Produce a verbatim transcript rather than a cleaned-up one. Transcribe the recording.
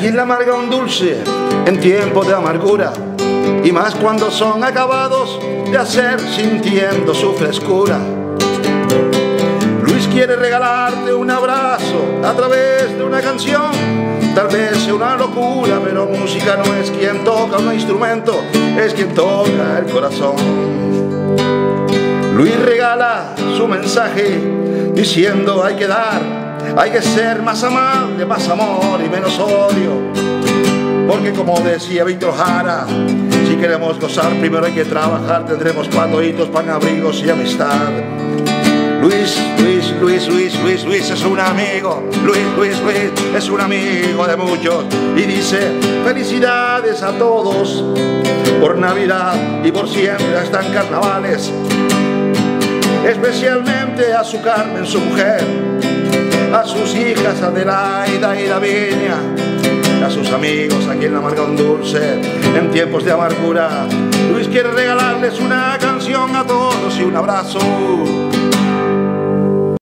quien le amarga un dulce en tiempo de amargura, y más cuando son acabados de hacer sintiendo su frescura. Luis quiere regalarte un abrazo a través de una canción. Tal vez sea una locura, pero música no es quien toca un instrumento, es quien toca el corazón. Luis regala su mensaje diciendo hay que dar, hay que ser más amable, más amor y menos odio. Porque como decía Víctor Jara, si queremos gozar primero hay que trabajar, tendremos patoitos, pan, abrigos y amistad. Luis, Luis, Luis, Luis, Luis, Luis es un amigo, Luis, Luis, Luis es un amigo de muchos, y dice felicidades a todos por Navidad y por siempre hasta en carnavales, especialmente a su Carmen, su mujer, a sus hijas Adelaida y Lavinia, a sus amigos a quien le amarga un dulce en tiempos de amargura. Luis quiere regalarles una canción a todos y un abrazo